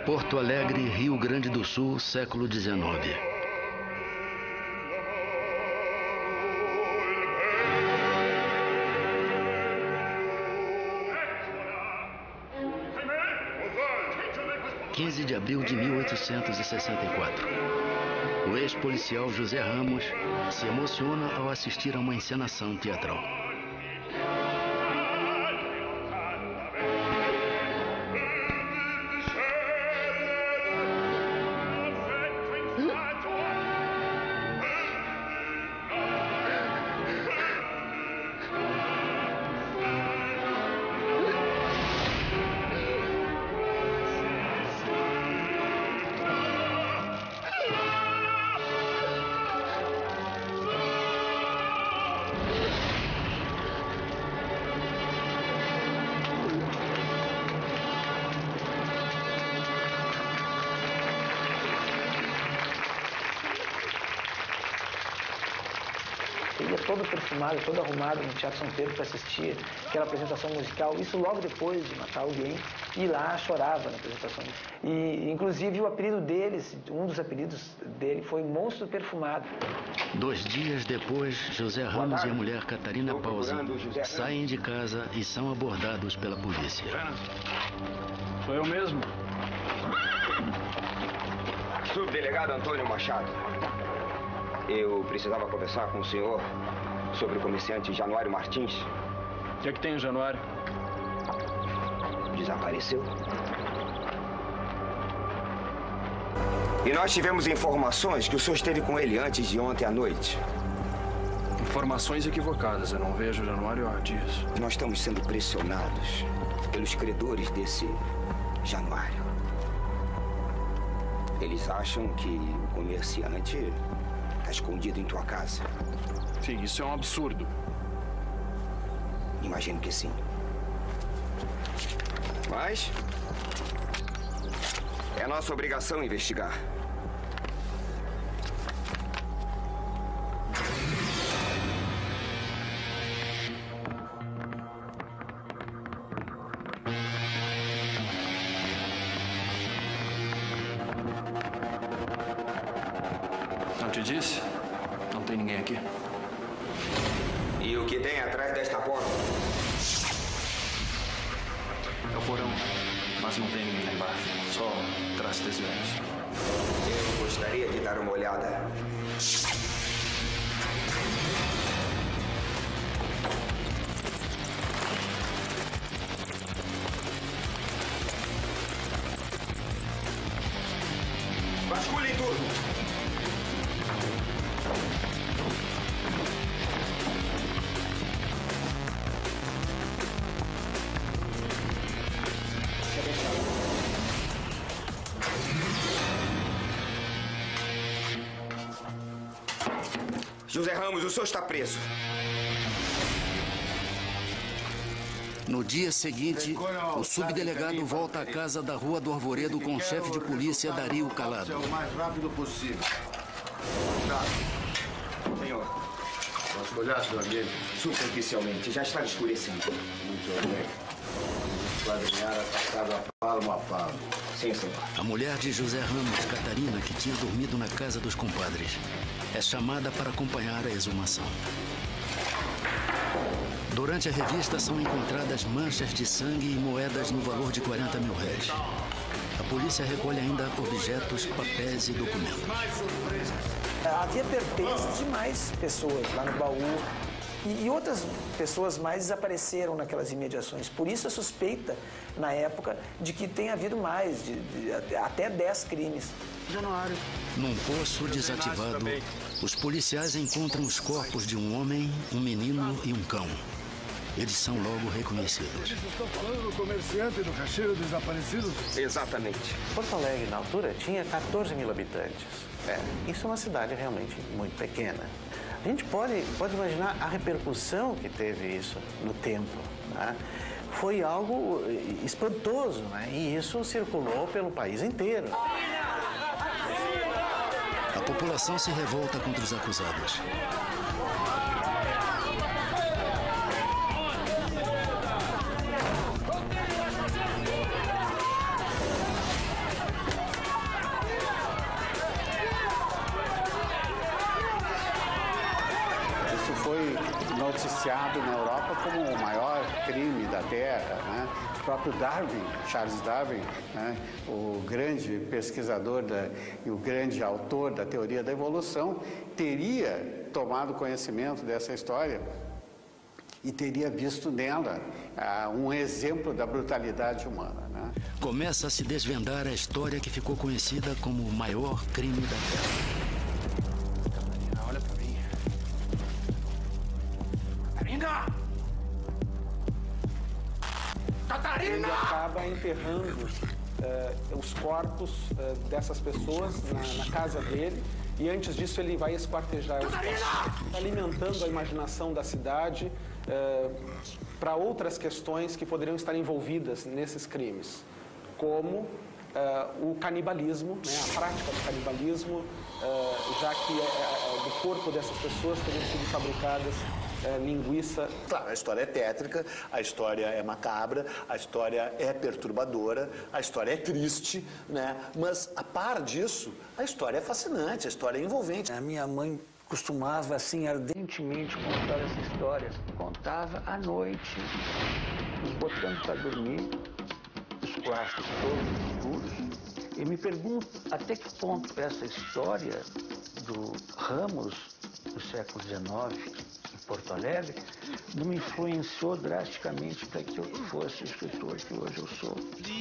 Porto Alegre, Rio Grande do Sul, século XIX. (15 de abril de 1864). O ex-policial José Ramos se emociona ao assistir a uma encenação teatral. Ia todo perfumado, todo arrumado no Teatro São Pedro para assistir aquela apresentação musical, isso logo depois de matar alguém, e lá chorava na apresentação. E, inclusive, o apelido deles, um dos apelidos dele foi Monstro Perfumado. 2 dias depois, José Ramos e a mulher Catarina Pausa saem de casa e são abordados pela polícia. Sou eu mesmo. Subdelegado Antônio Machado. Eu precisava conversar com o senhor sobre o comerciante Januário Martins. O que é que tem, Januário? Desapareceu. E nós tivemos informações que o senhor esteve com ele antes de ontem à noite. Informações equivocadas. Eu não vejo o Januário há dias. Nós estamos sendo pressionados pelos credores desse Januário. Eles acham que o comerciante está escondido em tua casa. Sim, isso é um absurdo. Imagino que sim. Mas é nossa obrigação investigar. Não te disse? Não tem ninguém aqui. E o que tem atrás desta porta? É o porão, mas não tem ninguém lá embaixo. Só trastes velhos. Eu gostaria de dar uma olhada. Vasculhem tudo. José Ramos, o senhor está preso. No dia seguinte, o subdelegado volta à casa da Rua do Arvoredo com o chefe de polícia, Dario Calado. O mais rápido possível. Tá. Senhor. Vasculhar seu ambiente. Superficialmente, já está escurecendo. Muito bem. Esquadrinhar atacado palmo a palmo. Sim, senhor. A mulher de José Ramos, Catarina, que tinha dormido na casa dos compadres, é chamada para acompanhar a exumação. Durante a revista são encontradas manchas de sangue e moedas no valor de 40 mil réis. A polícia recolhe ainda objetos, papéis e documentos. Havia pertences de mais pessoas lá no baú e outras pessoas mais desapareceram naquelas imediações. Por isso a suspeita, na época, de que tenha havido mais, até 10 crimes. Januário. Num poço desativado, os policiais encontram os corpos de um homem, um menino e um cão. Eles são logo reconhecidos. Vocês estão falando do comerciante do caixeiro desaparecidos? Exatamente. Porto Alegre, na altura, tinha 14 mil habitantes. Isso é uma cidade realmente muito pequena. A gente pode imaginar a repercussão que teve isso no tempo, né? Foi algo espantoso, né? E isso circulou pelo país inteiro. A população se revolta contra os acusados. noticiado na Europa como o maior crime da Terra, né? O próprio Darwin, Charles Darwin, né? O grande pesquisador e o grande autor da teoria da evolução, teria tomado conhecimento dessa história e teria visto nela um exemplo da brutalidade humana, né? Começa a se desvendar a história que ficou conhecida como o maior crime da Terra. Catarina, olha pra mim. Catarina! Catarina! Ele acaba enterrando os corpos dessas pessoas na casa dele, e antes disso ele vai esquartejar os corpos, alimentando a imaginação da cidade para outras questões que poderiam estar envolvidas nesses crimes, como o canibalismo, né, a prática do canibalismo, já que do corpo dessas pessoas teriam sido fabricadas linguiça. Claro, a história é tétrica, a história é macabra, a história é perturbadora, a história é triste, né? Mas, a par disso, a história é fascinante, a história é envolvente. A minha mãe costumava, assim, ardentemente contar essa história. Contava à noite, nos botando para dormir, os quartos todos escuros. E me pergunto até que ponto essa história do Ramos, do século XIX, Porto Alegre, não me influenciou drasticamente para que eu fosse o escritor que hoje eu sou.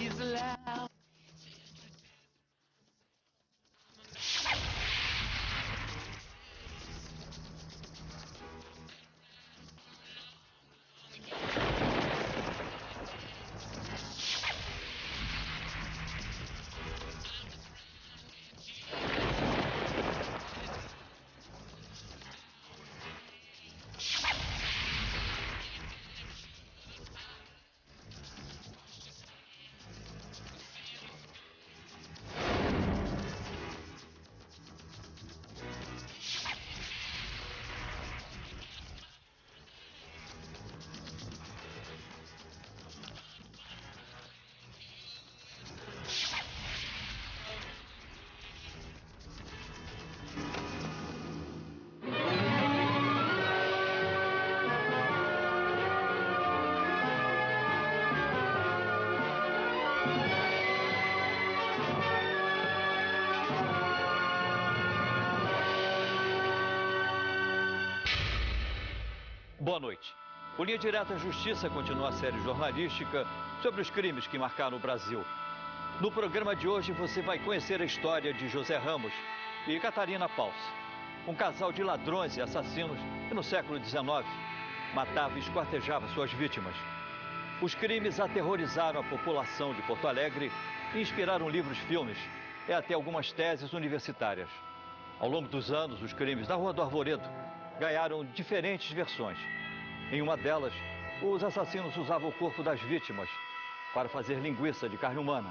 Boa noite. O Linha Direta à Justiça continua a série jornalística sobre os crimes que marcaram o Brasil. No programa de hoje você vai conhecer a história de José Ramos e Catarina Paus, um casal de ladrões e assassinos que no século XIX matava e esquartejava suas vítimas. Os crimes aterrorizaram a população de Porto Alegre e inspiraram livros, filmes e até algumas teses universitárias. Ao longo dos anos, os crimes da Rua do Arvoredo ganharam diferentes versões. Em uma delas, os assassinos usavam o corpo das vítimas para fazer linguiça de carne humana.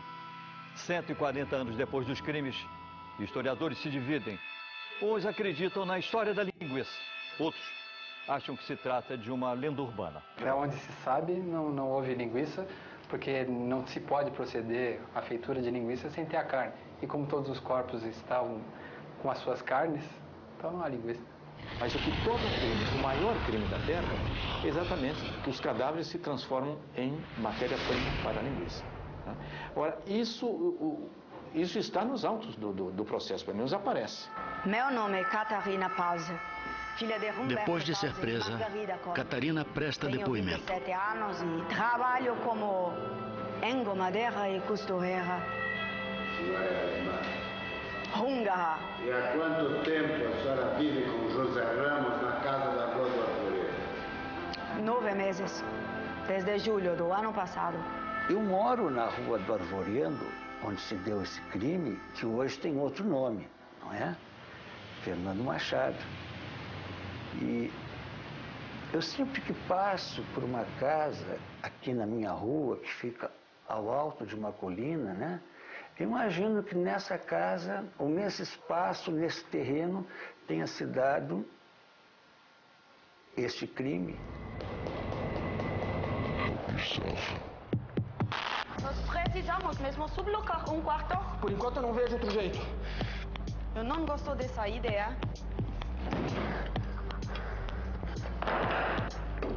140 anos depois dos crimes, historiadores se dividem. Uns acreditam na história da linguiça, outros acham que se trata de uma lenda urbana. Até onde se sabe, não houve linguiça, porque não se pode proceder à feitura de linguiça sem ter a carne. E como todos os corpos estavam com as suas carnes, então não há linguiça. Mas o que todo crime, o maior crime da Terra, é exatamente que os cadáveres se transformam em matéria-prima para a linguiça. Ora, isso está nos autos do processo, pelo menos aparece. Meu nome é Catarina Paus. Depois de ser presa, Catarina presta depoimento. Tenho 27 anos e trabalho como engomadeira e costureira. Húngara. E há quanto tempo a senhora vive com José Ramos na casa da Rua do Arvoredo? 9 meses, desde julho do ano passado. Eu moro na Rua do Arvoredo, onde se deu esse crime, que hoje tem outro nome, não é? Fernando Machado. E eu sempre que passo por uma casa aqui na minha rua, que fica ao alto de uma colina, né? Imagino que nessa casa, ou nesse espaço, nesse terreno, tenha se dado este crime. Nós precisamos mesmo sublocar um quarto? Por enquanto eu não vejo outro jeito. Eu não gosto dessa ideia.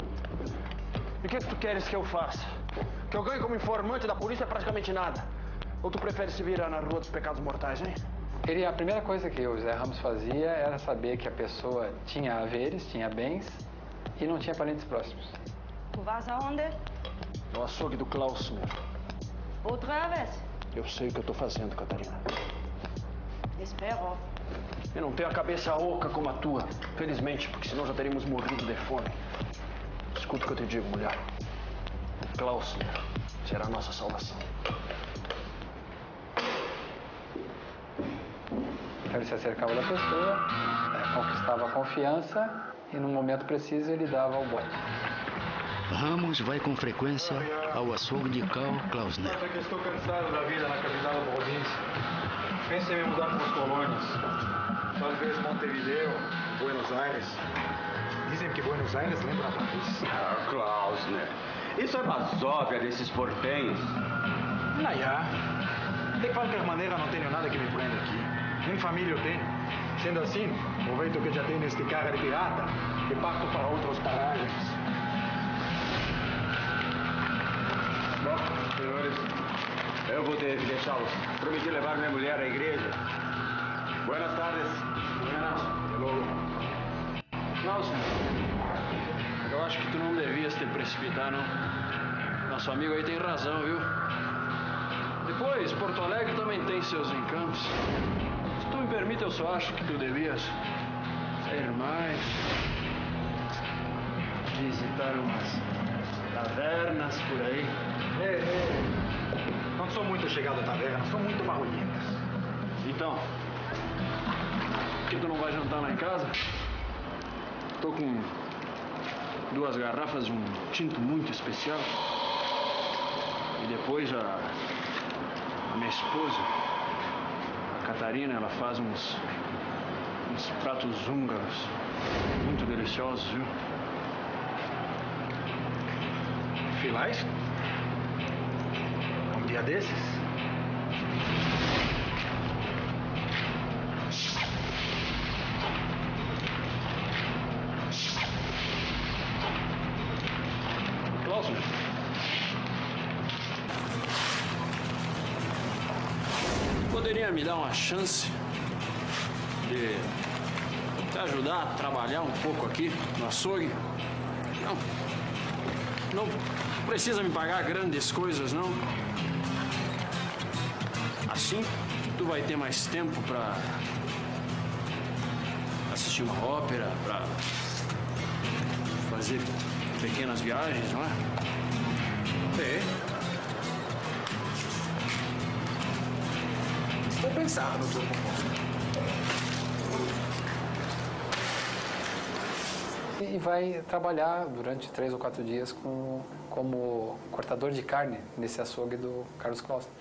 E o que tu queres que eu faça? Que eu ganhe como informante da polícia é praticamente nada. Ou tu prefere se virar na rua dos pecados mortais, hein? A primeira coisa que o José Ramos fazia era saber que a pessoa tinha haveres, tinha bens e não tinha parentes próximos. Tu vas aonde? No açougue do Klausner. Outra vez? Eu sei o que eu tô fazendo, Catarina. Espero. Eu não tenho a cabeça oca como a tua, felizmente, porque senão já teríamos morrido de fome. Escuta o que eu te digo, mulher. O Klausner será a nossa salvação. Então ele se acercava da pessoa, conquistava a confiança e no momento preciso ele dava o bote. Ramos vai com frequência ao açougue de Karl Klausner. É que estou cansado da vida na capital da província. Penso em me mudar para as colônias. Talvez Montevideo, Buenos Aires. Dizem que Buenos Aires lembra Paris. Ah, Klausner. Isso é basóvia desses portenhos. Já. De qualquer maneira, não tenho nada que me prenda aqui. Nem família eu tenho. Sendo assim, aproveito que já tenho este cara de pirata e parto para outros paragens. Bom, senhores, eu vou ter que deixá-los. Prometi levar minha mulher à igreja. Buenas tardes. Buenas. Até logo. Klausner, eu acho que tu não devias te precipitar, não. Nosso amigo aí tem razão, viu? Depois, Porto Alegre também tem seus encantos. Se tu me permite, eu só acho que tu devias sair mais, visitar umas tavernas por aí. Não sou muito chegado a taverna, sou muito barulhentas. Então, por que tu não vai jantar lá em casa? Tô com 2 garrafas de um tinto muito especial. E depois a minha esposa, a Catarina, ela faz uns pratos húngaros muito deliciosos, viu? Filais? Um dia desses? Klausner. Poderia me dar uma chance de te ajudar a trabalhar um pouco aqui no açougue? Não precisa me pagar grandes coisas, não. Assim, tu vai ter mais tempo para assistir uma ópera, para fazer pequenas viagens, não é? Estou pensando no teu proposta. E vai trabalhar durante 3 ou 4 dias como cortador de carne nesse açougue do Carlos Klausner.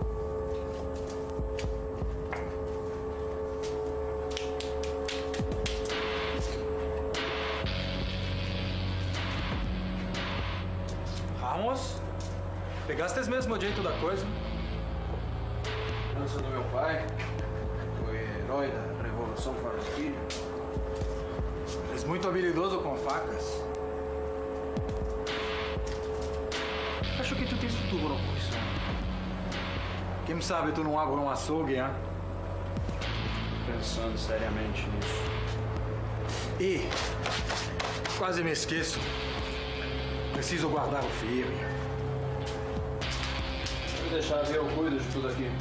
Ramos, pegaste mesmo o jeito da coisa? Herança do meu pai, foi herói da Revolução Farroupilha. És muito habilidoso com facas. Acho que tu tens futuro com isso. Quem sabe tu não abre um açougue, hein? Pensando seriamente nisso. E, quase me esqueço. Preciso guardar o firme. Vou deixar ver, eu cuido de tudo aqui.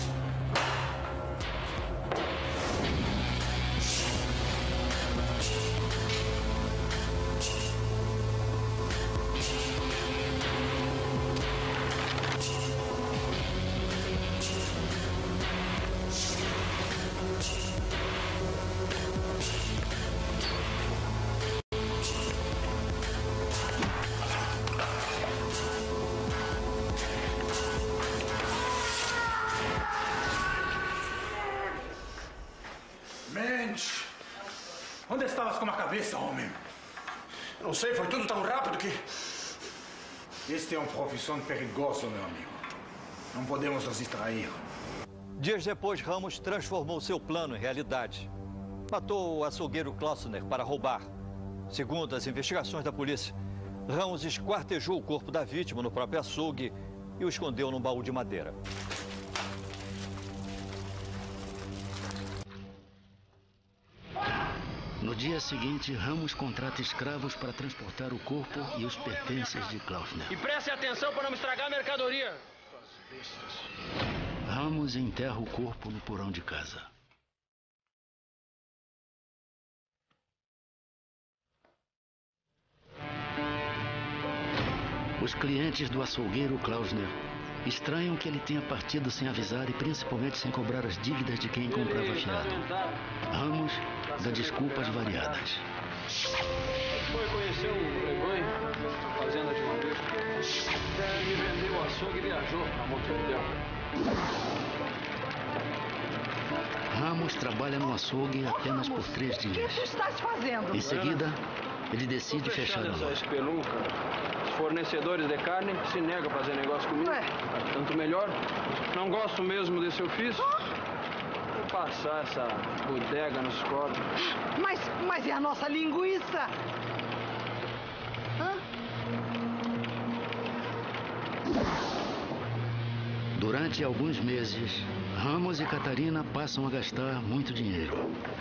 Onde estavas com a cabeça, homem? Não sei, foi tudo tão rápido que... Este é uma profissão perigosa, meu amigo. Não podemos nos distrair. Dias depois, Ramos transformou seu plano em realidade. Matou o açougueiro Klausner para roubar. Segundo as investigações da polícia, Ramos esquartejou o corpo da vítima no próprio açougue e o escondeu num baú de madeira. No dia seguinte, Ramos contrata escravos para transportar o corpo e os pertences de Klausner. E preste atenção para não me estragar a mercadoria. Ramos enterra o corpo no porão de casa. Os clientes do açougueiro Klausner estranham que ele tenha partido sem avisar e principalmente sem cobrar as dívidas de quem comprava fiado. Ramos dá desculpas variadas. Foi conhecer o Playboy, a fazenda de Madeira. Me vendeu o açougue e viajou para Montevidéu. Ramos trabalha no açougue apenas por 3 dias. O que tu estás fazendo? Em seguida, ele decide fechar a essa loja. espelunca. Os fornecedores de carne se negam a fazer negócio comigo. Tanto melhor. Não gosto mesmo desse ofício. Vou passar essa bodega nos corpos. Mas é a nossa linguiça? Hã? Durante alguns meses, Ramos e Catarina passam a gastar muito dinheiro.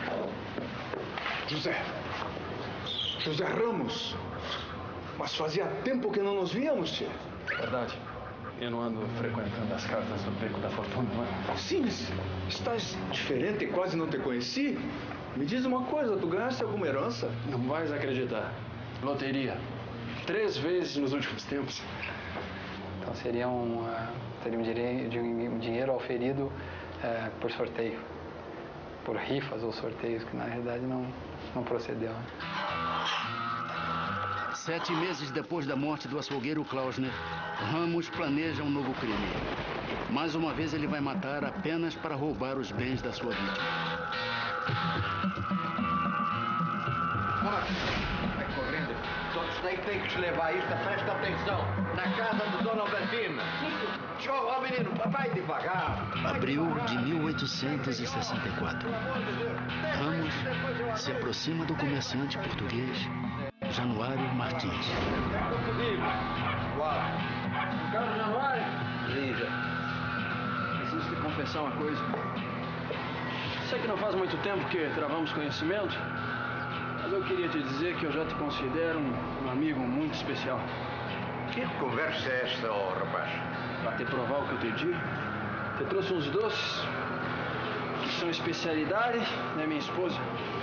José Ramos. Mas fazia tempo que não nos víamos, tia. Verdade. Eu não ando frequentando as cartas do Beco da Fortuna, não é? Sim, mas estás diferente, quase não te conheci. Me diz uma coisa, tu ganhaste alguma herança? Não vais acreditar. Loteria. 3 vezes nos últimos tempos. Então seria um dinheiro auferido por sorteio. Por rifas ou sorteios, que na realidade não procedeu. 7 meses depois da morte do açougueiro Klausner, Ramos planeja um novo crime. Mais uma vez ele vai matar apenas para roubar os bens da sua vítima. Vai correndo. Todos têm que te levar isto, presta atenção. Na casa do Dona Albertina. Ó, menino, vai devagar. Abril de 1864. Ramos se aproxima do comerciante português Januário Martins. Carlos Januário? Lígia. Preciso te confessar uma coisa. Sei que não faz muito tempo que travamos conhecimento, mas eu queria te dizer que eu já te considero um amigo muito especial. Que conversa é esta, rapaz? Para te provar o que eu te digo, te trouxe uns doces que são especialidade da minha esposa.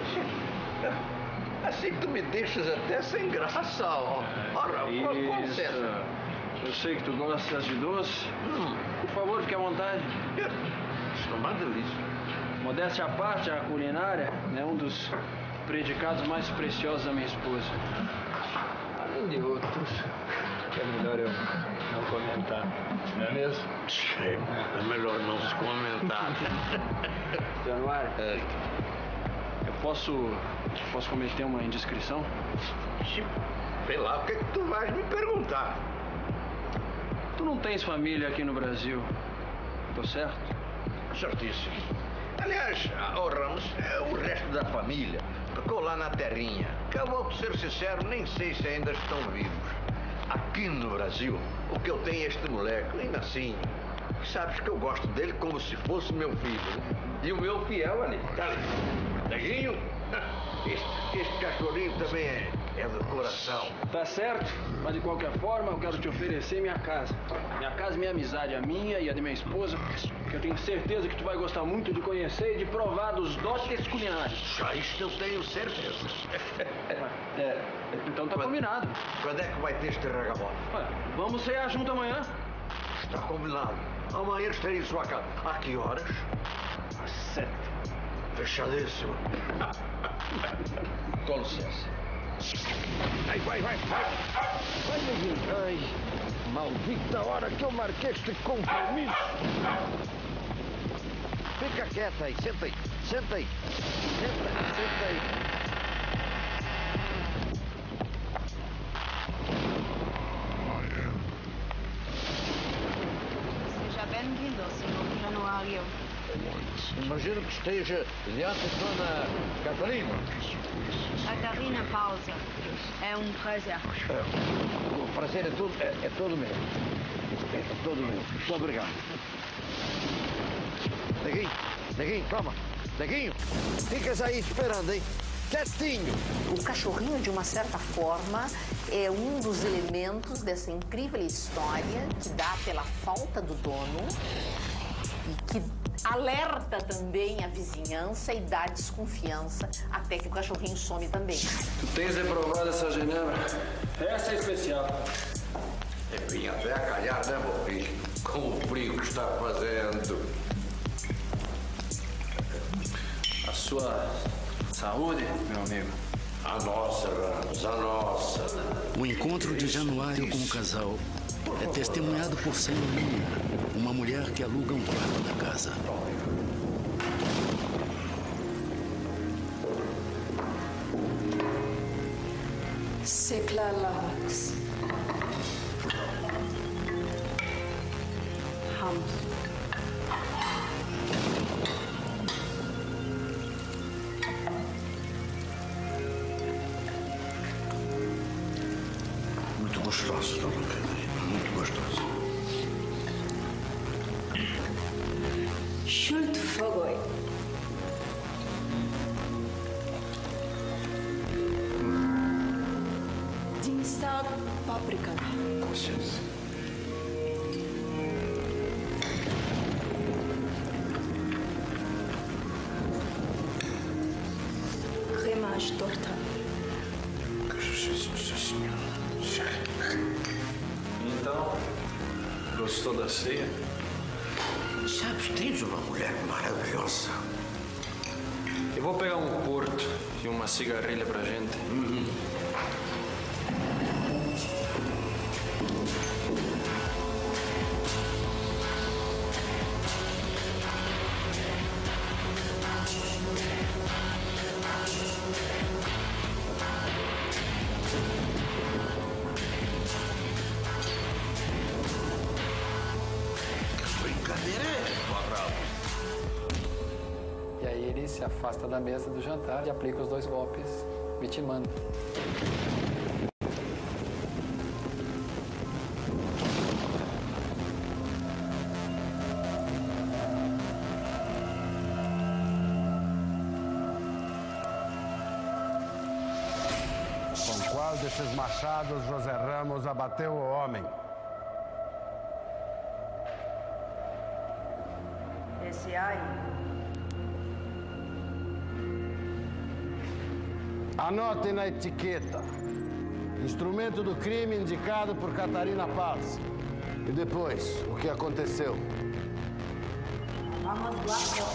Assim tu me deixas até sem graça. Ora, com licença. Eu sei que tu gostas de doce. Por favor, fique à vontade. Isso é uma delícia. Modéstia à parte, a culinária é um dos predicados mais preciosos da minha esposa. Além de outros, é melhor eu não comentar, não é mesmo? É melhor não se comentar. Januário, eu posso cometer uma indiscrição? Vê lá, o que é que tu vais me perguntar? Tu não tens família aqui no Brasil, tô certo? Certíssimo. Aliás, Ramos, o resto da família ficou lá na terrinha. Que eu vou ser sincero, nem sei se ainda estão vivos. Aqui no Brasil, o que eu tenho é este moleque, ainda assim. Sabes que eu gosto dele como se fosse meu filho. Né? E o meu fiel ali, tá ali. Neguinho, este cachorrinho também é do coração. Tá certo, mas de qualquer forma eu quero te oferecer minha casa. Minha casa e minha amizade, a minha e a de minha esposa, que eu tenho certeza que tu vai gostar muito de conhecer e de provar dos dotes culinários. Já isso eu tenho certeza. Então tá combinado. Quando é que vai ter este ragamuffin? Vamos cear junto amanhã. Está combinado. Amanhã estarei em sua casa. A que horas? Às 7. Fechadíssimo. Com licença. Vai. Vai, neguinho. Ai, maldita hora que eu marquei este compromisso. Fica quieta aí, senta aí. Senta aí. Seja bem-vindo, senhor Januário. Imagino que esteja diante de Dona Catarina. Catarina Pausa. É um prazer. O prazer é todo meu. É todo meu. Muito obrigado. Neguinho, toma. Neguinho, ficas aí esperando, hein? Quietinho. O cachorrinho, de uma certa forma, é um dos elementos dessa incrível história que dá pela falta do dono e que alerta também a vizinhança e dá desconfiança até que o cachorrinho some também. Tu tens reprovado essa genebra? Essa é especial. Vinha até a calhar, né, meu filho? Com o frio que está fazendo. A sua saúde, meu amigo. A nossa, Ramos, a nossa. O encontro de Januário com o casal é testemunhado por Senhorinha, uma mulher que aluga um quarto da casa. C'est clair, Lavax. Ramos. Muito gostoso, dona Catarina, muito gostoso. Schuld Fogoi. Dienstag Paprika. Consciência. Remage torta. Então, gostou da ceia? Sabes, tens uma mulher maravilhosa. Eu vou pegar um porto e uma cigarrilha pra gente. E aí ele se afasta da mesa do jantar e aplica os 2 golpes, vitimando. Com qual desses machados José Ramos abateu o homem? Esse aí. Anote na etiqueta. Instrumento do crime indicado por Catarina Paz. E depois, o que aconteceu? Vamos lá.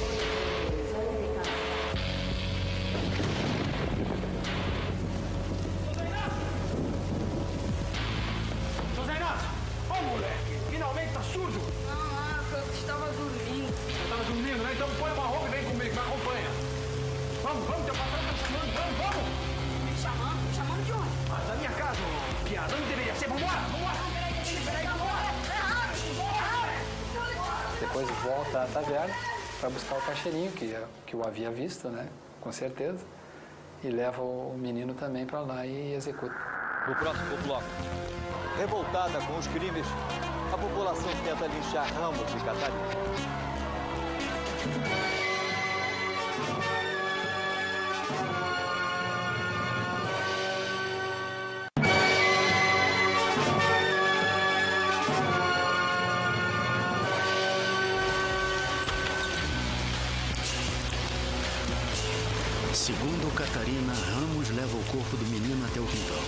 José Inácio! Ô, moleque! Finalmente tá surdo! Não, eu estava dormindo. Você tava dormindo, né? Então põe uma roupa e vem comigo, me acompanha. Vamos, teu patrão tá chamando, vamos! Me chamando de onde? Ah, da minha casa, ô, piada. Onde deveria ser? Vambora! Peraí, vambora! Depois volta à taverna para buscar o caixeirinho que o havia visto, né? Com certeza. E leva o menino também para lá e executa. No próximo bloco, revoltada com os crimes, a população tenta linchar Ramos e Catarina. Segundo Catarina, Ramos leva o corpo do menino até o quintal.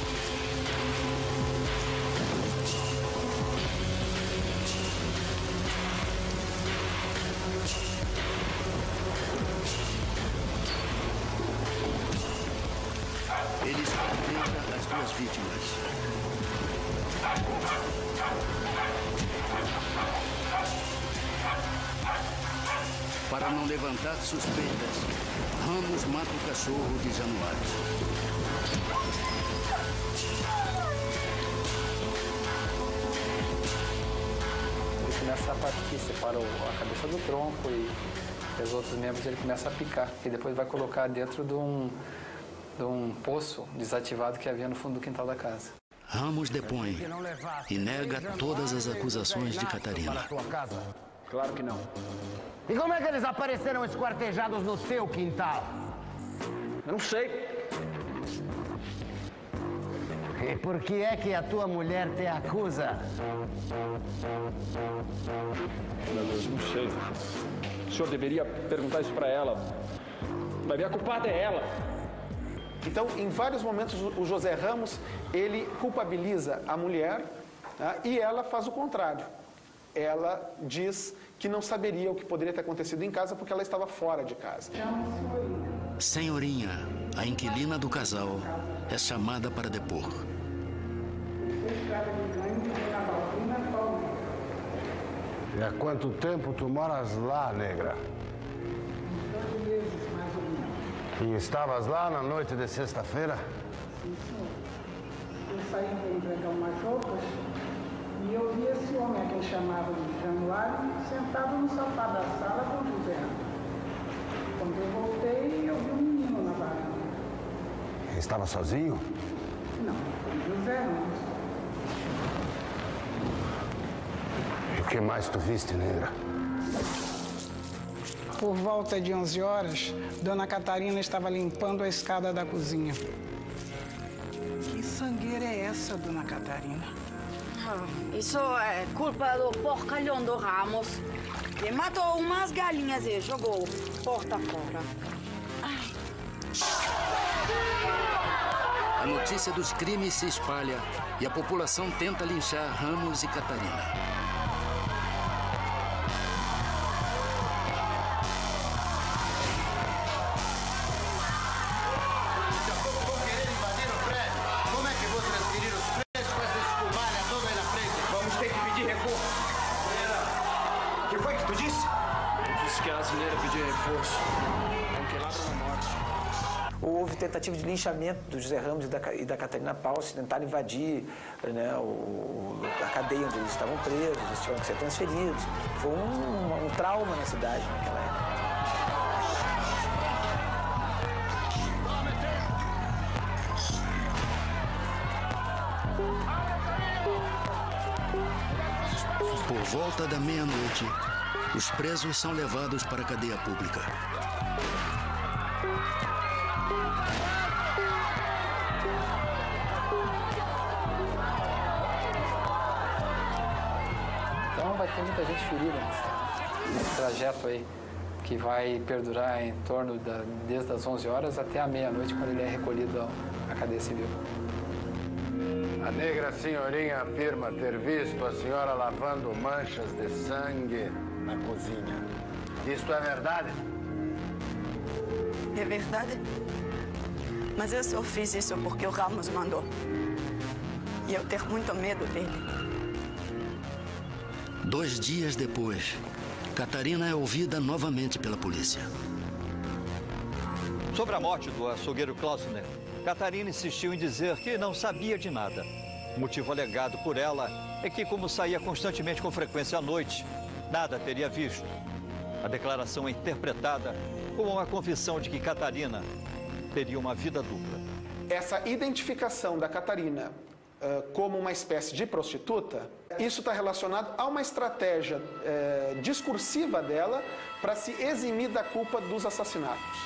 Ele espreita as 2 vítimas. Para não levantar suspeitas, Ramos mata o cachorro de Januário. começa a parte que separa a cabeça do tronco e os outros membros ele começa a picar. E depois vai colocar dentro de um poço desativado que havia no fundo do quintal da casa. Ramos depõe e nega todas as acusações de Catarina. Claro que não. E como é que eles apareceram esquartejados no seu quintal? Eu não sei. E por que é que a tua mulher te acusa? Meu Deus, não sei. O senhor deveria perguntar isso para ela. Mas a culpada é ela. Então, em vários momentos, o José Ramos, ele culpabiliza a mulher, tá? E ela faz o contrário. Ela diz que não saberia o que poderia ter acontecido em casa porque ela estava fora de casa. Senhorinha, a inquilina do casal, é chamada para depor. E há quanto tempo tu moras lá, negra? 2 meses, mais ou menos. E estavas lá na noite de sexta-feira? Sim, senhor. Eu saí para entregar umas roupas e eu vi esse homem a quem chamavam de Januário sentado no sofá da sala com o José. Quando eu voltei, eu vi um menino na varanda. Estava sozinho? Não, foi José Ramos. E o que mais tu viste, negra? Por volta de 11 horas, Dona Catarina estava limpando a escada da cozinha. Que sangueira é essa, Dona Catarina? Isso é culpa do porcalhão do Ramos. Ele matou umas galinhas e jogou porta fora. A notícia dos crimes se espalha e a população tenta linchar Ramos e Catarina. Houve tentativa de linchamento do José Ramos e da Catarina Palce, tentaram invadir, né, a cadeia onde eles estavam presos, eles tiveram que ser transferidos. Foi um trauma na cidade naquela época. Por volta da meia-noite, os presos são levados para a cadeia pública. Então vai ter muita gente ferida nesse trajeto aí, que vai perdurar em torno desde as 11 horas até a meia-noite, quando ele é recolhido à cadeia civil. A negra senhorinha afirma ter visto a senhora lavando manchas de sangue na cozinha. Isto é verdade? É verdade. Mas eu só fiz isso porque o Ramos mandou. E eu tenho muito medo dele. 2 dias depois, Catarina é ouvida novamente pela polícia. Sobre a morte do açougueiro Klausner, Catarina insistiu em dizer que não sabia de nada. O motivo alegado por ela é que, como saía constantemente com frequência à noite, nada teria visto. A declaração é interpretada como uma confissão de que Catarina teria uma vida dupla. Essa identificação da Catarina como uma espécie de prostituta, isso está relacionado a uma estratégia discursiva dela para se eximir da culpa dos assassinatos.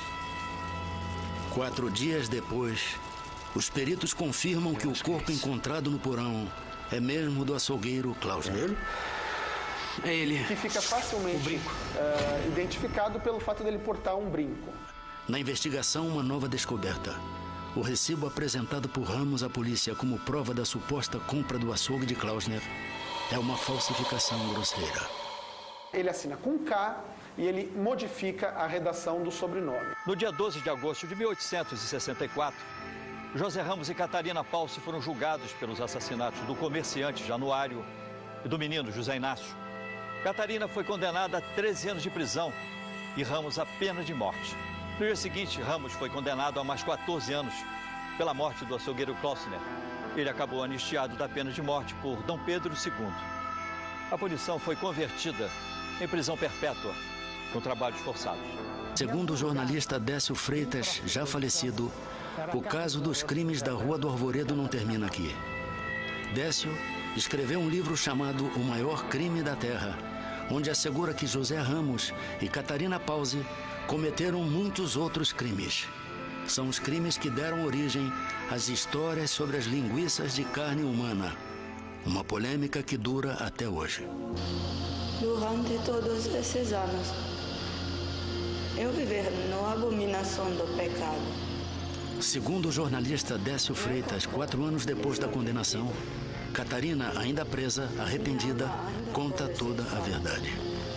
4 dias depois, os peritos confirmam que o corpo encontrado no porão é mesmo do açougueiro Klausner. É ele. Que fica facilmente identificado pelo fato dele portar um brinco. Na investigação, uma nova descoberta. O recibo apresentado por Ramos à polícia como prova da suposta compra do açougue de Klausner é uma falsificação grosseira. Ele assina com K e ele modifica a redação do sobrenome. No dia 12 de agosto de 1864, José Ramos e Catarina Palce foram julgados pelos assassinatos do comerciante Januário e do menino José Inácio. Catarina foi condenada a 13 anos de prisão e Ramos a pena de morte. No dia seguinte, Ramos foi condenado a mais 14 anos pela morte do açougueiro Klausner. Ele acabou anistiado da pena de morte por Dom Pedro II. A punição foi convertida em prisão perpétua, com trabalhos forçados. Segundo o jornalista Décio Freitas, já falecido, o caso dos crimes da Rua do Arvoredo não termina aqui. Décio escreveu um livro chamado O Maior Crime da Terra, onde assegura que José Ramos e Catarina Pause cometeram muitos outros crimes. São os crimes que deram origem às histórias sobre as linguiças de carne humana, uma polêmica que dura até hoje. Durante todos esses anos, eu vivi na abominação do pecado. Segundo o jornalista Décio Freitas, 4 anos depois da condenação, Catarina, ainda presa, arrependida, conta toda a verdade.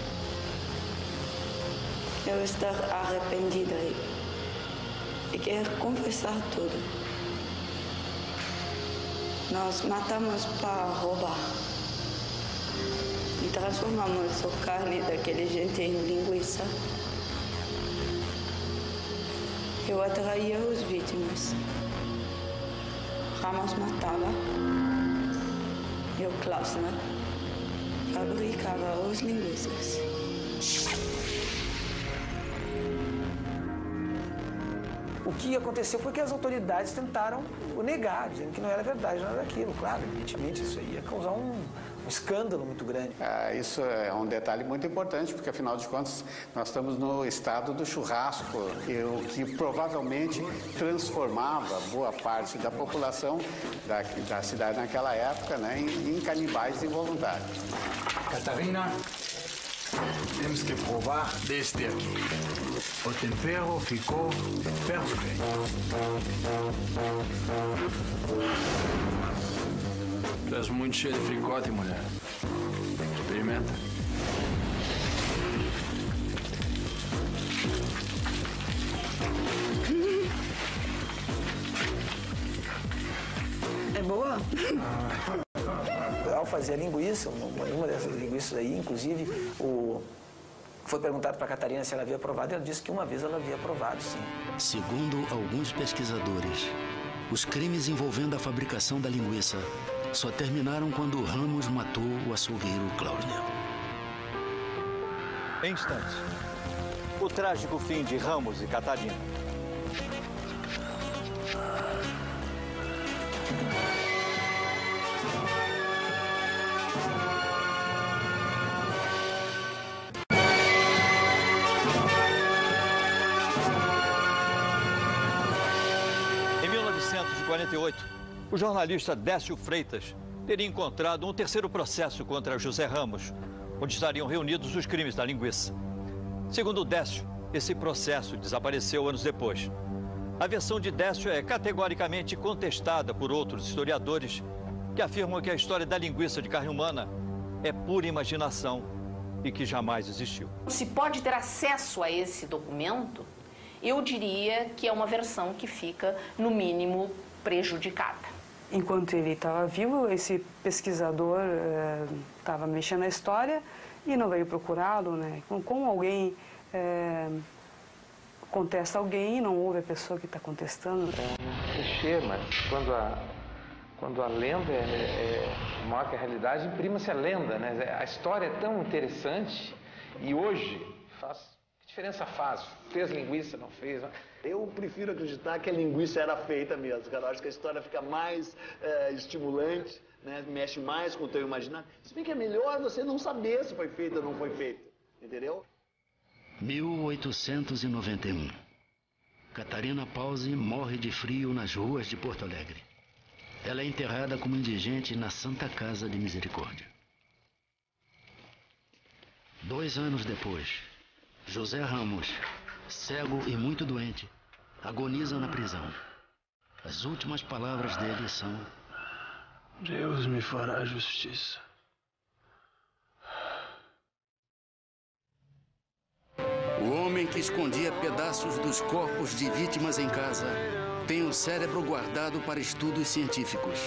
Eu estou arrependida e quero confessar tudo. Nós matamos para roubar e transformamos a carne daquele gente em linguiça. Eu atraía os vítimas. Ramos matava. Eu, Klausner, fabricava os linguiças. O que aconteceu foi que as autoridades tentaram negar, dizendo que não era verdade, não era aquilo. Claro, evidentemente, isso aí ia causar um escândalo muito grande. Isso é um detalhe muito importante, porque, afinal de contas, nós estamos no estado do churrasco, o que provavelmente transformava boa parte da população da cidade naquela época, né, em canibais involuntários. Catarina, temos que provar deste aqui. O tempero ficou perfeito. Tu és muito cheio de fricote, mulher. Experimenta. É boa? Ao fazer a linguiça, uma dessas linguiças aí, inclusive, foi perguntado para a Catarina se ela havia provado, e ela disse que uma vez ela havia provado, sim. Segundo alguns pesquisadores, os crimes envolvendo a fabricação da linguiça só terminaram quando Ramos matou o açougueiro Klausner. Em instantes, o trágico fim de Ramos e Catarina. Em 1948, o jornalista Décio Freitas teria encontrado um terceiro processo contra José Ramos, onde estariam reunidos os crimes da linguiça. Segundo Décio, esse processo desapareceu anos depois. A versão de Décio é categoricamente contestada por outros historiadores que afirmam que a história da linguiça de carne humana é pura imaginação e que jamais existiu. Se pode ter acesso a esse documento, eu diria que é uma versão que fica, no mínimo, prejudicada. Enquanto ele estava vivo, esse pesquisador estava mexendo na história e não veio procurá-lo, né? Como alguém contesta alguém e não ouve a pessoa que está contestando. É um clichê, mas quando a lenda é maior que a realidade, imprima-se a lenda, né? A história é tão interessante e hoje que diferença faz? Fez linguiça, não fez? Eu prefiro acreditar que a linguiça era feita mesmo, cara. Eu acho que a história fica mais estimulante, né? Mexe mais com o teu imaginário. Se bem que é melhor você não saber se foi feito ou não foi feito, entendeu? 1891. Catarina Pause morre de frio nas ruas de Porto Alegre. Ela é enterrada como indigente na Santa Casa de Misericórdia. 2 anos depois, José Ramos, cego e muito doente, agoniza na prisão. As últimas palavras dele são: Deus me fará justiça. O homem que escondia pedaços dos corpos de vítimas em casa tem o cérebro guardado para estudos científicos.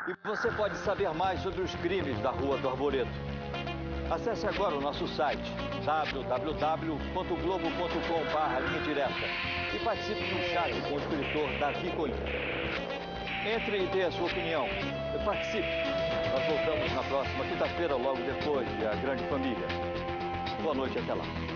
E você pode saber mais sobre os crimes da Rua do Arvoredo. Acesse agora o nosso site www.globo.com/linha-direta e participe de um chat com o escritor Davi Coimbra. Entre e dê a sua opinião. E participe. Nós voltamos na próxima quinta-feira, logo depois de A Grande Família. Boa noite, até lá.